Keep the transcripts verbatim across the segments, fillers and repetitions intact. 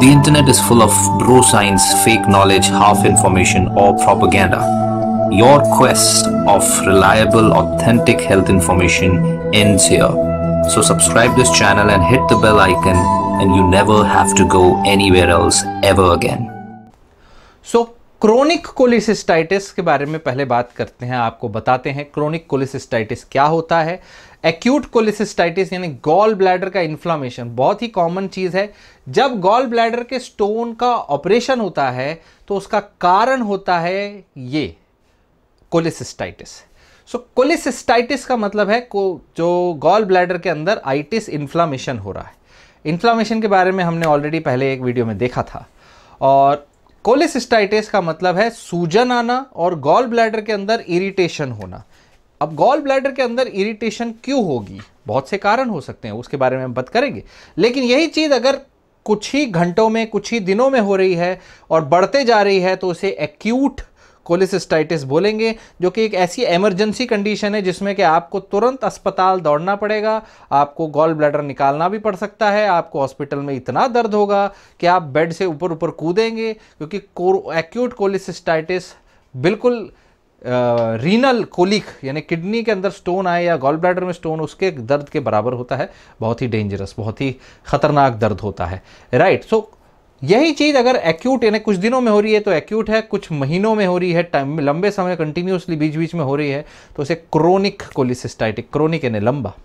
The internet is full of bro science, fake knowledge, half information, or propaganda. Your quest of reliable, authentic health information ends here. So subscribe this channel and hit the bell icon, and you never have to go anywhere else ever again. So chronic cholecystitis के बारे में पहले बात करते हैं, आपको बताते हैं क्रोनिक कोलिसिस्टाइटिस क्या होता है। एक्यूट कोलिसिस्टाइटिस यानी गॉल ब्लैडर का इन्फ्लामेशन, बहुत ही कॉमन चीज़ है। जब गॉल ब्लैडर के स्टोन का ऑपरेशन होता है तो उसका कारण होता है ये कोलिसिस्टाइटिस। सो कोलिसिस्टाइटिस का मतलब है को जो गॉल ब्लैडर के अंदर आइटिस इन्फ्लामेशन हो रहा है। इन्फ्लामेशन के बारे में हमने ऑलरेडी पहले एक वीडियो में देखा था। और कोलिसिस्टाइटिस का मतलब है सूजन आना और गॉल ब्लैडर के अंदर इरिटेशन होना। अब गॉल ब्लैडर के अंदर इरिटेशन क्यों होगी, बहुत से कारण हो सकते हैं, उसके बारे में हम बात करेंगे। लेकिन यही चीज़ अगर कुछ ही घंटों में, कुछ ही दिनों में हो रही है और बढ़ते जा रही है तो उसे एक्यूट कोलिसिस्टाइटिस बोलेंगे, जो कि एक ऐसी इमरजेंसी कंडीशन है जिसमें कि आपको तुरंत अस्पताल दौड़ना पड़ेगा, आपको गॉल ब्लैडर निकालना भी पड़ सकता है, आपको हॉस्पिटल में इतना दर्द होगा कि आप बेड से ऊपर ऊपर कूदेंगे, क्योंकि एक्यूट कोलिसिस्टाइटिस बिल्कुल रीनल कोलिक यानी किडनी के अंदर स्टोन आए या गॉल ब्लैडर में स्टोन, उसके दर्द के बराबर होता है। बहुत ही डेंजरस, बहुत ही खतरनाक दर्द होता है, राइट। सो यही चीज़ अगर एक्यूट यानी कुछ दिनों में हो रही है तो एक्यूट है, कुछ महीनों में हो रही है, टाइम लंबे समय कंटिन्यूसली बीच बीच में हो रही है तो उसे क्रोनिक कोलिसिस्टाइटिस, क्रोनिक यानी लंबा।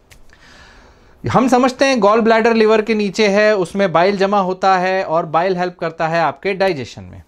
हम समझते हैं गॉल ब्लैडर लिवर के नीचे है, उसमें बाइल जमा होता है और बाइल हेल्प करता है आपके डाइजेशन में।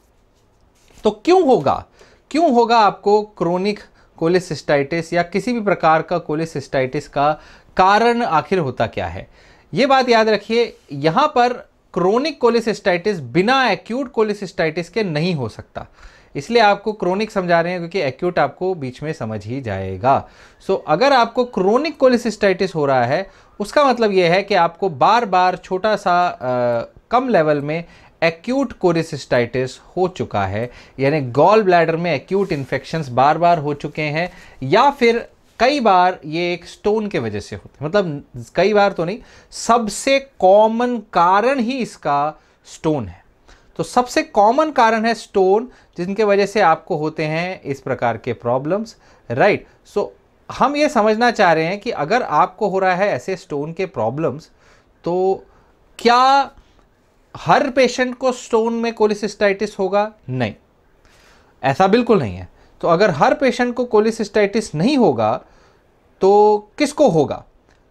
तो क्यों होगा क्यों होगा आपको क्रोनिक कोलिसिस्टाइटिस या किसी भी प्रकार का कोलिसिस्टाइटिस का कारण आखिर होता क्या है, ये बात याद रखिए। यहाँ पर क्रोनिक कोलिसिस्टाइटिस बिना एक्यूट कोलिसिस्टाइटिस के नहीं हो सकता, इसलिए आपको क्रोनिक समझा रहे हैं क्योंकि एक्यूट आपको बीच में समझ ही जाएगा। सो so, अगर आपको क्रोनिक कोलिसिस्टाइटिस हो रहा है उसका मतलब यह है कि आपको बार बार छोटा सा आ, कम लेवल में एक्यूट कोलिसिस्टाइटिस हो चुका है, यानी गॉल ब्लैडर में एक्यूट इन्फेक्शंस बार बार हो चुके हैं, या फिर कई बार ये एक स्टोन के वजह से होते हैं। मतलब कई बार तो नहीं, सबसे कॉमन कारण ही इसका स्टोन है। तो सबसे कॉमन कारण है स्टोन, जिनके वजह से आपको होते हैं इस प्रकार के प्रॉब्लम्स, राइट। सो हम ये समझना चाह रहे हैं कि अगर आपको हो रहा है ऐसे स्टोन के प्रॉब्लम्स, तो क्या हर पेशेंट को स्टोन में कोलिसिस्टाइटिस होगा? नहीं, ऐसा बिल्कुल नहीं है। तो अगर हर पेशेंट को कोलिसिस्टाइटिस नहीं होगा तो किसको होगा?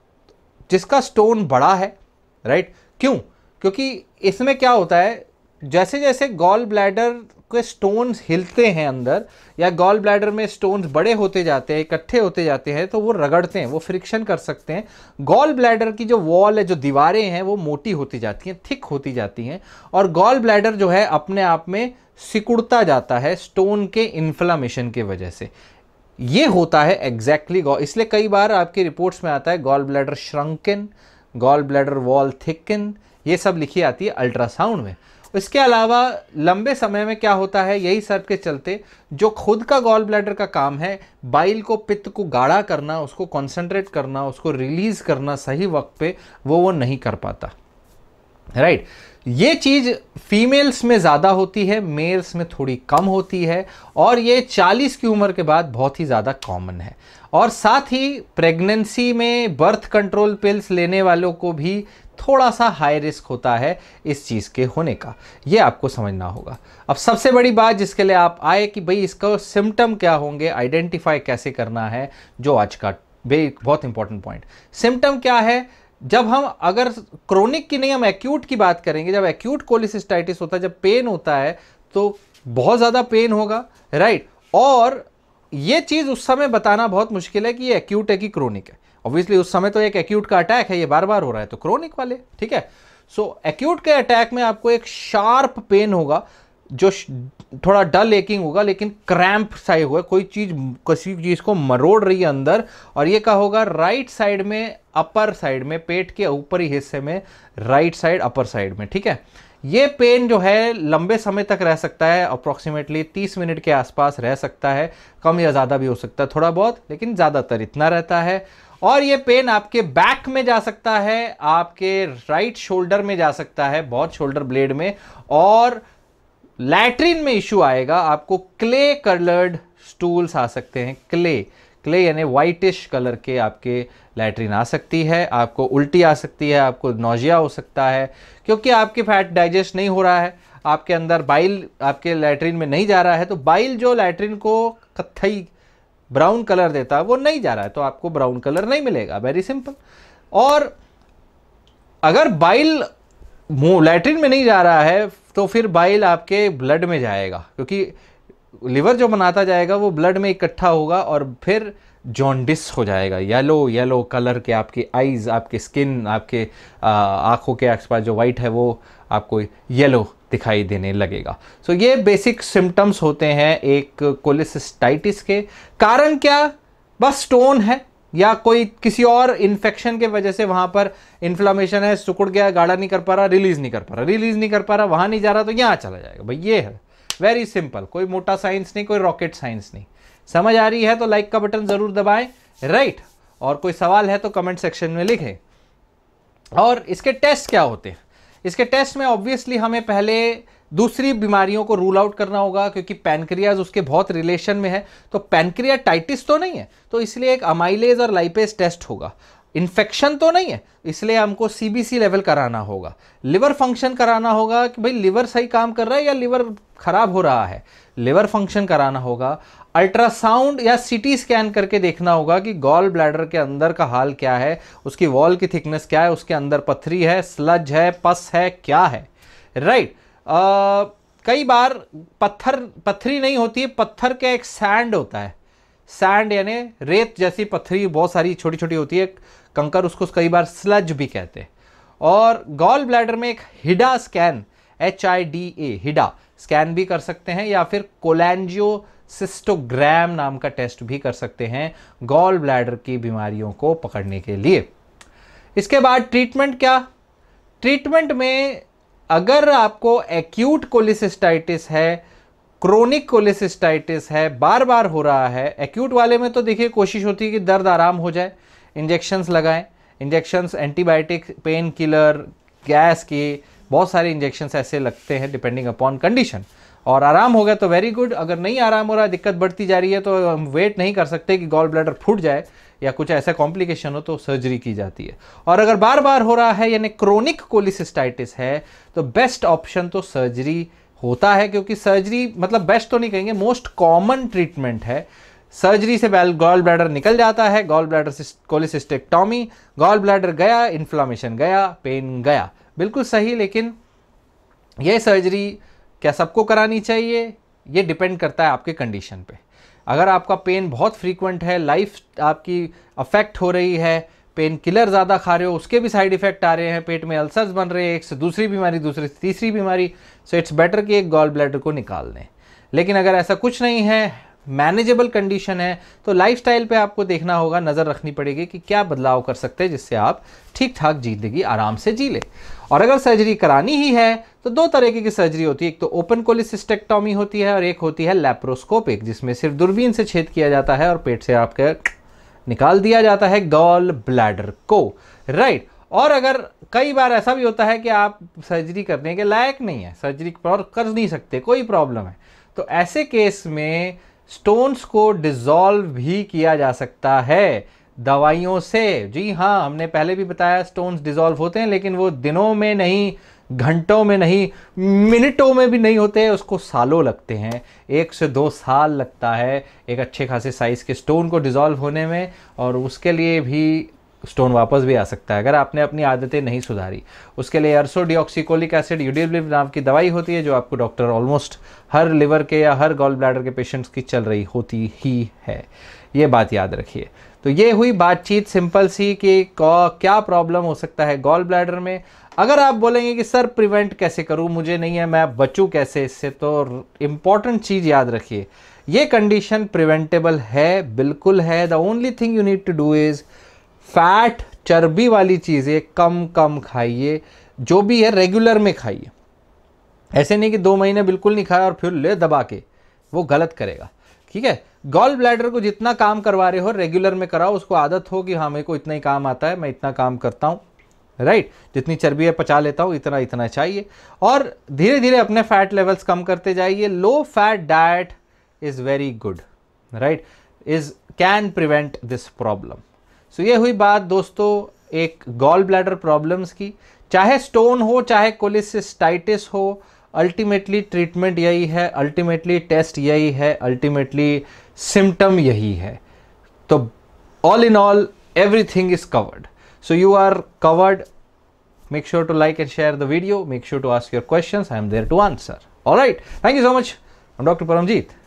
जिसका स्टोन बड़ा है, राइट। क्यों? क्योंकि इसमें क्या होता है, जैसे जैसे गॉल ब्लैडर के स्टोन्स हिलते हैं अंदर, या गॉल ब्लैडर में स्टोन्स बड़े होते जाते हैं, इकट्ठे होते जाते हैं, तो वो रगड़ते हैं, वो फ्रिक्शन कर सकते हैं। गॉल ब्लैडर की जो वॉल है, जो दीवारें हैं, वो मोटी होती जाती हैं, थिक होती जाती हैं, और गॉल ब्लैडर जो है अपने आप में सिकुड़ता जाता है स्टोन के इन्फ्लामेशन के वजह से। ये होता है एग्जैक्टली exactly, इसलिए कई बार आपकी रिपोर्ट्स में आता है gall bladder shrunken, gall bladder wall thicken, ये सब लिखी आती है अल्ट्रासाउंड में। इसके अलावा लंबे समय में क्या होता है, यही सब के चलते जो खुद का गॉल ब्लैडर का काम है, बाइल को, पित्त को गाढ़ा करना, उसको कॉन्सेंट्रेट करना, उसको रिलीज करना सही वक्त पे, वो वो नहीं कर पाता, राइट। ये चीज़ फीमेल्स में ज़्यादा होती है, मेल्स में थोड़ी कम होती है, और ये चालीस की उम्र के बाद बहुत ही ज़्यादा कॉमन है। और साथ ही प्रेगनेंसी में बर्थ कंट्रोल पिल्स लेने वालों को भी थोड़ा सा हाई रिस्क होता है इस चीज़ के होने का, ये आपको समझना होगा। अब सबसे बड़ी बात जिसके लिए आप आए कि भाई इसका सिम्टम क्या होंगे, आइडेंटिफाई कैसे करना है, जो आज का बहुत इंपॉर्टेंट पॉइंट। सिम्टम क्या है? जब हम अगर क्रोनिक की नहीं, हम एक्यूट की बात करेंगे, जब एक्यूट कोलिसिस्टाइटिस होता है, जब पेन होता है तो बहुत ज़्यादा पेन होगा, राइट। और ये चीज़ उस समय बताना बहुत मुश्किल है कि ये एक्यूट है कि क्रोनिक है। ऑब्वियसली उस समय तो एक एक्यूट का अटैक है, ये बार बार हो रहा है, तो क्रोनिक वाले, ठीक है। सो एक्यूट के अटैक में आपको एक शार्प पेन होगा, जो थोड़ा डल एकिंग होगा, लेकिन क्रैम्प सा होगा, कोई चीज़ किसी चीज़ को मरोड़ रही है अंदर, और ये क्या होगा, राइट साइड में, अपर साइड में, पेट के ऊपरी हिस्से में, राइट साइड अपर साइड में, ठीक है। ये पेन जो है लंबे समय तक रह सकता है, अप्रॉक्सीमेटली तीस मिनट के आसपास रह सकता है, कम या ज़्यादा भी हो सकता है थोड़ा बहुत, लेकिन ज़्यादातर इतना रहता है। और ये पेन आपके बैक में जा सकता है, आपके राइट शोल्डर में जा सकता है, बहुत शोल्डर ब्लेड में, और लैट्रिन में इश्यू आएगा, आपको क्ले कलर्ड स्टूल्स आ सकते हैं। क्ले क्ले यानी वाइटिश कलर के आपके लैट्रिन आ सकती है, आपको उल्टी आ सकती है, आपको नौजिया हो सकता है, क्योंकि आपके फैट डाइजेस्ट नहीं हो रहा है, आपके अंदर बाइल आपके लैट्रिन में नहीं जा रहा है, तो बाइल जो लैट्रिन को कत्थई ब्राउन कलर देता है वो नहीं जा रहा है, तो आपको ब्राउन कलर नहीं मिलेगा, वेरी सिंपल। और अगर बाइल लैट्रिन में नहीं जा रहा है तो फिर बाइल आपके ब्लड में जाएगा, क्योंकि लिवर जो बनाता जाएगा वो ब्लड में इकट्ठा होगा और फिर जॉन्डिस हो जाएगा, येलो येलो कलर के आपकी आईज, आपके स्किन, आपके आंखों के आसपास जो वाइट है वो आपको येलो दिखाई देने लगेगा। सो so, ये बेसिक सिम्टम्स होते हैं एक कोलिसिस्टाइटिस के। कारण क्या? बस स्टोन है या कोई किसी और इन्फेक्शन के वजह से वहां पर इन्फ्लामेशन है, सिकुड़ गया, गाढ़ा नहीं कर पा रहा, रिलीज नहीं कर पा रहा, रिलीज नहीं कर पा रहा, वहां नहीं जा रहा तो यहां चला जाएगा। भाई ये है वेरी सिंपल, कोई मोटा साइंस नहीं, कोई रॉकेट साइंस नहीं। समझ आ रही है तो लाइक का बटन जरूर दबाएं, राइट। और कोई सवाल है तो कमेंट सेक्शन में लिखें। और इसके टेस्ट क्या होते हैं? इसके टेस्ट में ऑब्वियसली हमें पहले दूसरी बीमारियों को रूल आउट करना होगा, क्योंकि पैनक्रियाज उसके बहुत रिलेशन में है। तो पैनक्रियाटाइटिस तो नहीं है, तो इसलिए एक अमाइलेज और लाइपेज टेस्ट होगा। इन्फेक्शन तो नहीं है, इसलिए हमको सीबीसी लेवल कराना होगा। लिवर फंक्शन कराना होगा कि भाई लिवर सही काम कर रहा है या लिवर खराब हो रहा है, लिवर फंक्शन कराना होगा। अल्ट्रासाउंड या सीटी स्कैन करके देखना होगा कि गॉल ब्लैडर के अंदर का हाल क्या है, उसकी वॉल की थिकनेस क्या है, उसके अंदर पथरी है, स्लज है, पस है, क्या है, राइट। कई बार पत्थर पथरी नहीं होती है, पत्थर का एक सैंड होता है, सैंड यानी रेत जैसी पथरी बहुत सारी छोटी छोटी होती है, कंकर, उसको कई बार स्लज भी कहते हैं। और गॉल ब्लैडर में एक HIDA scan, H I D A, HIDA scan भी कर सकते हैं, या फिर कोलैंजियोसिस्टोग्राम नाम का टेस्ट भी कर सकते हैं गॉल ब्लैडर की बीमारियों को पकड़ने के लिए। इसके बाद ट्रीटमेंट क्या? ट्रीटमेंट में अगर आपको एक्यूट कोलिसिस्टाइटिस है, क्रोनिक कोलिसिस्टाइटिस है, बार बार हो रहा है, एक्यूट वाले में तो देखिए कोशिश होती है कि दर्द आराम हो जाए, इंजेक्शंस लगाएं, injections antibiotic, pain killer, gas की बहुत सारे इंजेक्शंस ऐसे लगते हैं डिपेंडिंग अपॉन कंडीशन, और आराम हो गया तो वेरी गुड। अगर नहीं आराम हो रहा है, दिक्कत बढ़ती जा रही है, तो हम वेट नहीं कर सकते कि गॉल ब्लैडर फूट जाए या कुछ ऐसा कॉम्प्लिकेशन हो, तो सर्जरी की जाती है। और अगर बार बार हो रहा है यानी क्रोनिक कोलिसिस्टाइटिस है, तो बेस्ट ऑप्शन तो सर्जरी होता है, क्योंकि सर्जरी मतलब बेस्ट तो नहीं कहेंगे, मोस्ट कॉमन ट्रीटमेंट है। सर्जरी से गॉल ब्लैडर निकल जाता है, gall bladder cholecystectomy, gall bladder गया, इन्फ्लामेशन गया, पेन गया, बिल्कुल सही। लेकिन यह सर्जरी क्या सबको करानी चाहिए? ये डिपेंड करता है आपके कंडीशन पे। अगर आपका पेन बहुत फ्रीक्वेंट है, लाइफ आपकी अफेक्ट हो रही है, पेन किलर ज़्यादा खा रहे हो, उसके भी साइड इफेक्ट आ रहे हैं, पेट में अल्सर्स बन रहे हैं, एक से दूसरी बीमारी, दूसरी से तीसरी बीमारी, सो इट्स बेटर कि एक गॉल ब्लैडर को निकाल दें। लेकिन अगर ऐसा कुछ नहीं है, मैनेजेबल कंडीशन है, तो लाइफस्टाइल पे आपको देखना होगा, नज़र रखनी पड़ेगी कि क्या बदलाव कर सकते हैं जिससे आप ठीक ठाक जिंदगी आराम से जी ले। और अगर सर्जरी करानी ही है तो दो तरीके की सर्जरी होती है, एक तो ओपन कोलिसिस्टेक्टोमी होती है और एक होती है लैप्रोस्कोपिक, जिसमें सिर्फ दूरबीन से छेद किया जाता है और पेट से आपके निकाल दिया जाता है गॉल ब्लैडर को, राइट। और अगर कई बार ऐसा भी होता है कि आप सर्जरी करने के लायक नहीं है, सर्जरी कर नहीं सकते, कोई प्रॉब्लम है, तो ऐसे केस में स्टोन्स को डिसॉल्व भी किया जा सकता है दवाइयों से। जी हाँ, हमने पहले भी बताया स्टोन्स डिसॉल्व होते हैं, लेकिन वो दिनों में नहीं, घंटों में नहीं, मिनटों में भी नहीं होते हैं, उसको सालों लगते हैं, एक से दो साल लगता है एक अच्छे खासे साइज़ के स्टोन को डिसॉल्व होने में, और उसके लिए भी स्टोन वापस भी आ सकता है अगर आपने अपनी आदतें नहीं सुधारी। उसके लिए अर्सोडिऑक्सीकोलिक एसिड यूडिलिव नाम की दवाई होती है, जो आपको डॉक्टर ऑलमोस्ट हर लिवर के या हर गॉल ब्लैडर के पेशेंट्स की चल रही होती ही है, ये बात याद रखिए। तो ये हुई बातचीत सिंपल सी कि क्या प्रॉब्लम हो सकता है गॉल ब्लैडर में। अगर आप बोलेंगे कि सर प्रिवेंट कैसे करूं, मुझे नहीं है, मैं बचूं कैसे इससे, तो इम्पॉर्टेंट चीज़ याद रखिए, ये कंडीशन प्रिवेंटेबल है, बिल्कुल है। The only thing you need to do is fat, चर्बी वाली चीज़ें कम कम खाइए, जो भी है रेगुलर में खाइए। ऐसे नहीं कि दो महीने बिल्कुल नहीं खाया और फिर ले दबा के, वो गलत करेगा, ठीक है। गॉल ब्लैडर को जितना काम करवा रहे हो रेगुलर में कराओ, उसको आदत हो कि हाँ मेरे को इतना ही काम आता है, मैं इतना काम करता हूँ, राइट right? जितनी चर्बी है पचा लेता हूँ, इतना इतना चाहिए, और धीरे धीरे अपने फैट लेवल्स कम करते जाइए। Low fat diet is very good, right, is can prevent this problem. So ये हुई बात दोस्तों एक गॉल ब्लैडर प्रॉब्लम्स की। चाहे स्टोन हो चाहे कोलिसिस्टाइटिस हो, अल्टीमेटली ट्रीटमेंट यही है, अल्टीमेटली टेस्ट यही है, अल्टीमेटली सिम्टम यही है। तो all in all everything is covered, so you are covered. Make sure to like and share the video, make sure to ask your questions, I am there to answer. All right, thank you so much. I'm Doctor Paramjeet.